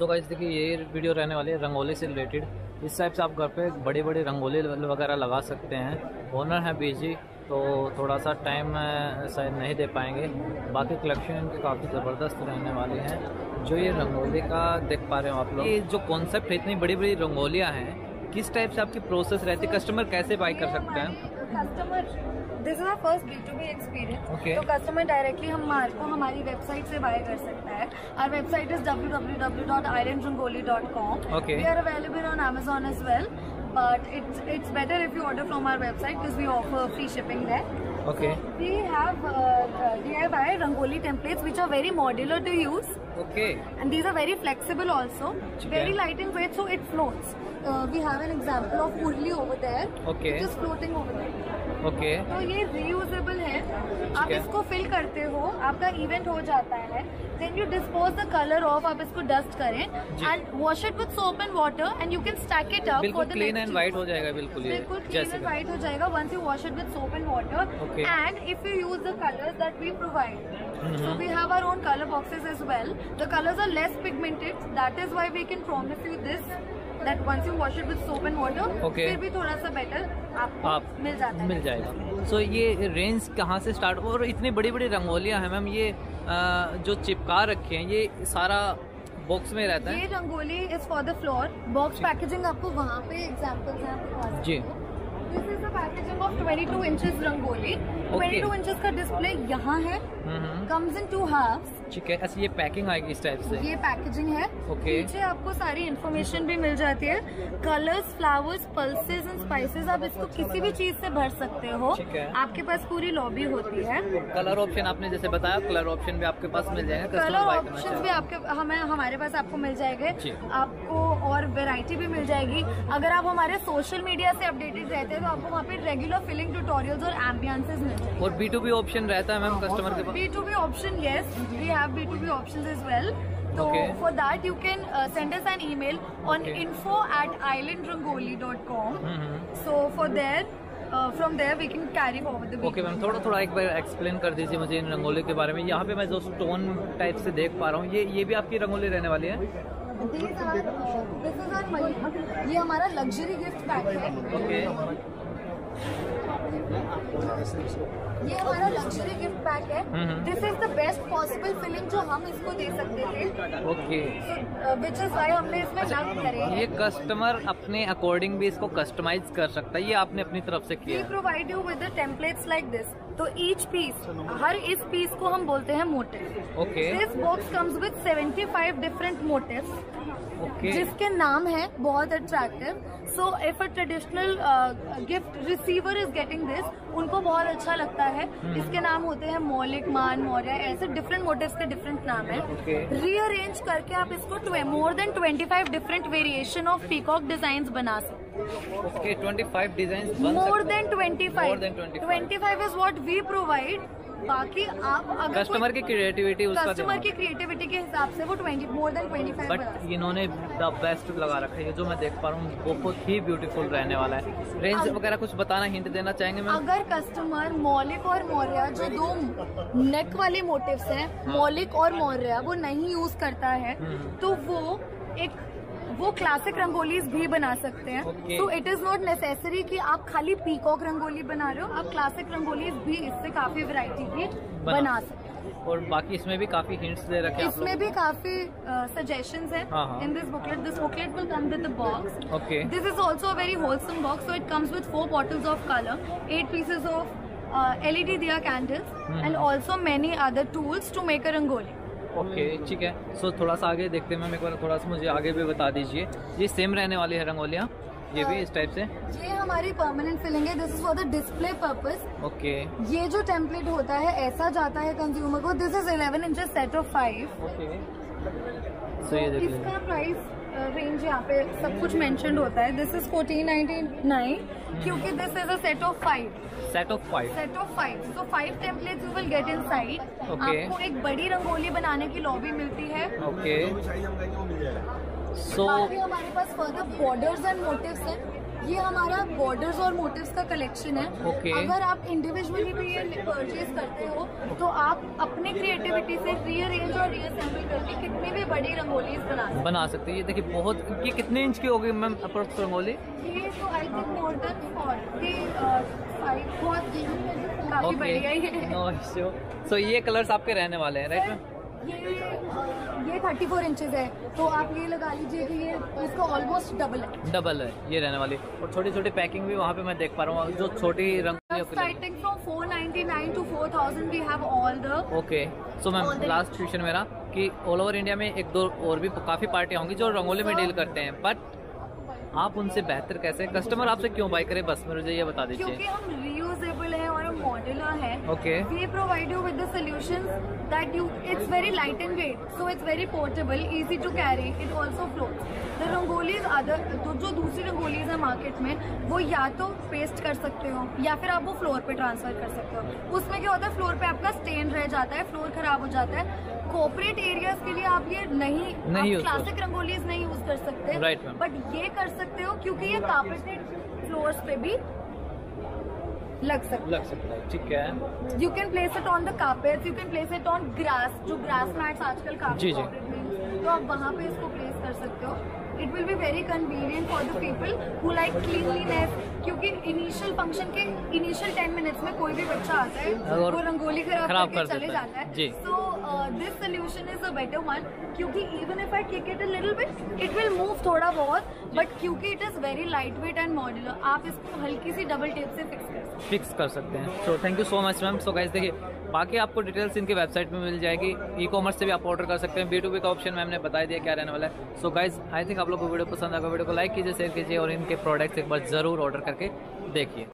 सो guys देखिए ये video रहने वाली है रंगोली से रिलेटेड। इस टाइप से आप घर पे बड़ी बड़ी रंगोली वगैरह लगा सकते हैं। ओनर है बिजी तो थोड़ा सा टाइम शायद नहीं दे पाएंगे। बाकी कलेक्शन इनकी काफ़ी ज़बरदस्त रहने वाली हैं। जो ये रंगोली का देख पा रहे हो आप लोग, ये जो कॉन्सेप्ट है इतनी बड़ी बड़ी रंगोलियाँ हैं, किस टाइप से आपकी प्रोसेस रहती है, कस्टमर कैसे बाई कर सकते हैं? This is our first B2B experience. तो कस्टमर डायरेक्टली हमारी वेबसाइट से बाय कर सकता है। Our website is www.islandrangoli.com। We are available on Amazon as well, but it's better if you order from our website because we offer free shipping there. Okay. So we have DIY Rangoli templates which are very modular to use. Okay. And these are very flexible also. Very light in weight, so it floats. We have an example of Urli over there. Okay. Which is floating over there. Okay. तो ये reusable है। आप इसको fill करते हो, आपका event हो जाता है, then you dispose the color off, आप इसको डस्ट करें and wash it with soap and water and you can stack it up for the clean and white हो जाएगा। बिल्कुल clean and white हो जाएगा once you wash it with soap and water। And if you use the colors that we provide, so we have our own color boxes as well. The colors are less pigmented, that is why we can promise you this, that once you wash it with soap and water, फिर भी थोड़ा सा better आपको मिल जाएगा। सो ये range कहाँ से start, और इतनी बड़ी बड़ी रंगोलियाँ हैं मैम, ये जो चिपका रखे हैं ये सारा बॉक्स में रहता है? ये rangoli is for the floor. Box packaging आपको वहाँ पे एग्जाम्पल्स हैं जी। This is the packaging of 22 inches rangoli. 22 inches का डिस्प्ले यहाँ है। Comes in 2 halves. ठीक है, ऐसे ये पैकिंग आएगी इस टाइप से। ये पैकेजिंग है। पीछे आपको सारी इन्फॉर्मेशन भी मिल जाती है। Colours, flowers, pulses and spices, आप इसको किसी भी चीज से भर सकते हो। आपके पास पूरी लॉबी होती है। कलर ऑप्शन आपने जैसे बताया, कलर ऑप्शन भी आपके पास मिल जाएगा। कलर ऑप्शन भी हमारे पास आपको मिल जाएंगे। आपको और वेराइटी भी मिल जाएगी। अगर आप हमारे सोशल मीडिया से अपडेटेड रहते हैं तो आपको वहाँ पे रेगुलर फिलिंग ट्यूटोरियल्स और एम्बियंसेस मिल जाएंगे। और B2B ऑप्शन रहता है मैम कस्टमर के पास? B2B option, yes, we have B2B options as well. So for that you can send us an email on info@islandrangoli.com. So for there, from there we can carry forward the B2B. Okay ma'am, थोड़ा एक बार explain कर दीजिए मुझे इन रंगोली के बारे में। यहाँ पे मैं जो स्टोन टाइप से देख पा रहा हूँ, ये भी आपकी रंगोली रहने वाली है? ये हमारा लग्जरी गिफ्ट पैक है। ये हमारा लग्जरी गिफ्ट पैक है। This is the best possible filling जो हम इसको दे सकते थे। विच इज वाई हमने इसमें नग करे। ये कस्टमर अपने अकॉर्डिंग भी इसको कस्टमाइज कर सकता है, ये आपने अपनी तरफ से किया। We provide you with the templates like this. तो ईच पीस, हर इस पीस को हम बोलते हैं motif. This box comes with 75 different motifs, जिसके नाम है बहुत attractive. So if a traditional gift receiver is getting this, उनको बहुत अच्छा लगता है। इसके नाम होते हैं मौलिक, मान, मौर्य, ऐसे डिफरेंट मोटिव्स के डिफरेंट नाम है। रीअरेंज करके आप इसको more than 25 different variation of peacock design बना सकते हैं। 25 design, more than 25 is what we provide. बाकी आप अगर कस्टमर की क्रिएटिविटी के हिसाब से वो मोर देन 25। बट इन्होंने द बेस्ट लगा रखा है। ये जो मैं देख पा रहा हूँ बहुत ही ब्यूटीफुल रहने वाला है। रेंज वगैरह कुछ बताना, हिंट देना चाहेंगे मैम? अगर कस्टमर मौलिक और मौर्य, जो 2 नेक वाले मोटिव्स हैं, मौलिक और मौर्य, वो नहीं यूज करता है, तो वो क्लासिक रंगोलीज भी बना सकते हैं। So it is not necessary कि आप खाली पीकॉक रंगोली बना रहे हो, आप क्लासिक रंगोलीज भी इससे काफी वैरायटी की बना सकते हैं। और बाकी इसमें भी काफी हिंट्स दे रखे हैं। इसमें भी काफी सजेशंस हैं in this booklet. This booklet will come with the box. This is also a very wholesome box. So it comes with 4 bottles of colour, 8 pieces of LED diya candles and also many other tools to make a rangoli. ठीक है। सो थोड़ा सा आगे देखते हैं ma'am, एक बार थोड़ा सा मुझे आगे भी बता दीजिए। ये सेम रहने वाली है रंगोलियाँ, ये भी इस टाइप से? ये हमारी परमानेंट फिलिंग है। This is for the display purpose. ये जो टेम्पलेट होता है ऐसा जाता है कंज्यूमर को। This is 11 inches set of 5। So ये देखिए, इसका प्राइस रेंज यहाँ पे सब कुछ मेंशन्ड होता है। दिस इज 1499 क्योंकि this is a set of 5। Set of 5 so 5 templates you will get inside. आपको एक बड़ी रंगोली बनाने की लॉबी मिलती है। सो हमारे पास फर्दर बॉर्डर्स एंड मोटिव्स हैं। ये हमारा बॉर्डर्स और मोटिव्स का कलेक्शन है। अगर आप इंडिविजुअली भी ये परचेज करते हो तो आप अपने क्रिएटिविटी से रीअरेंज और रीअसेंबल करके कितनी भी बड़ी रंगोली बना सकते हैं। ये देखिए बहुत, ये कितने इंच की होगी मैम अप्रोक्स रंगोली? ये तो आई थिंक मोर देन 45, काफी बढ़िया है। सो ये कलर्स आपके रहने वाले हैं, राइट मैम? ये 34 इंचेस है, तो आप ये लगा लीजिए कि ये इसका ऑलमोस्ट डबल है ये रहने वाली। और छोटी छोटी पैकिंग भी वहाँ पे मैं देख पा रहा हूँ, जो छोटी rangoli starting from 499 to 4000 we have all the. Okay, so ma'am last question मेरा कि ऑल ओवर इंडिया में एक दो और भी काफी पार्टियां होंगी जो रंगोली में डील करते हैं, बट आप उनसे बेहतर कैसे, कस्टमर आपसे क्यों बाय करे, बस मुझे ये बता दीजिए। क्योंकि हम रीयूजेबल है और मॉड्यूलर है। Okay, we provide you with the solutions that you, it's very light and weight, so it's very portable, easy to carry, it also floats. The rangolis other, तो जो दूसरी रंगोलीज है मार्केट में, वो या तो पेस्ट कर सकते हो या फिर आप वो फ्लोर पे ट्रांसफर कर सकते हो। उसमें क्या होता है, फ्लोर पे आपका स्टेन रह जाता है, फ्लोर खराब हो जाता है। कॉर्पोरेट एरियाज के लिए आप ये नहीं क्लासिक रंगोलीज नहीं यूज कर सकते, राइट, बट ये कर सकते हो क्योंकि ये कार्पेटेड फ्लोर्स पे भी लग सकता है। ठीक है, you can place it on the carpet, you can place it on grass, जो ग्रास मैट्स आजकल काफी तो आप वहाँ पे इसको प्लेस कर सकते हो। It will be very convenient for the people who like cleanliness, क्योंकि इनिशियल फंक्शन के इनिशियल 10 मिनट्स में कोई भी बच्चा आता है वो रंगोली खराब करके चले जाता है। So this solution is a better one, क्योंकि even if I kick it a little bit it will move थोड़ा बहुत, बट क्योंकि it is very light weight and modular, आप इसको हल्की सी डबल टेप से फिक्स कर सकते हैं। So thank you so much ma'am. So guys देखिए, बाकी आपको डिटेल्स इनकी वेबसाइट में मिल जाएगी, ई कॉमर्स से भी आप ऑर्डर कर सकते हैं। B2B का ऑप्शन मैम ने बता दिया क्या रहने वाला है। सो गाइस आई थिंक आप लोग को वीडियो पसंद आएगा, वीडियो को लाइक कीजिए, शेयर कीजिए और इनके प्रोडक्ट्स एक बार जरूर ऑर्डर करके देखिए।